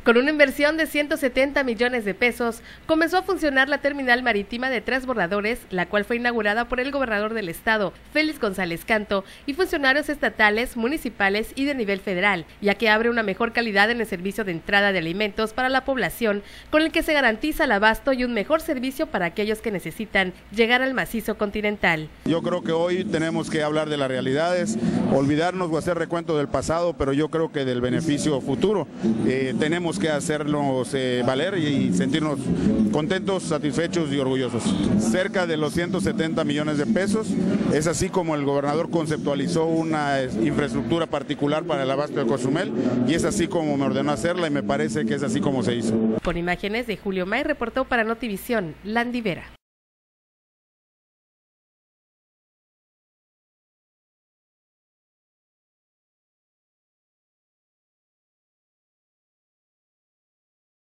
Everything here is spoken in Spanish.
Con una inversión de 170 millones de pesos, comenzó a funcionar la terminal marítima de transbordadores, la cual fue inaugurada por el gobernador del estado, Félix González Canto, y funcionarios estatales, municipales y de nivel federal, ya que abre una mejor calidad en el servicio de entrada de alimentos para la población, con el que se garantiza el abasto y un mejor servicio para aquellos que necesitan llegar al macizo continental. Yo creo que hoy tenemos que hablar de las realidades, olvidarnos o hacer recuento del pasado, pero yo creo que del beneficio futuro. Tenemos que hacernos valer y sentirnos contentos, satisfechos y orgullosos. Cerca de los 170 millones de pesos, es así como el gobernador conceptualizó una infraestructura particular para el abasto de Cozumel y es así como me ordenó hacerla y me parece que es así como se hizo. Con imágenes de Julio May, reportó para Notivisión, Landy Vera.